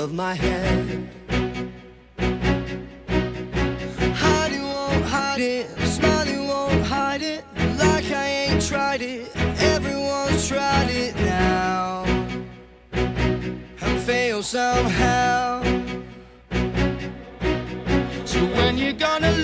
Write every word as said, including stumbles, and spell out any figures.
of my head. Hide it, won't hide it, smile it, won't hide it, like I ain't tried it. Everyone's tried it now and failed somehow. So when you're gonna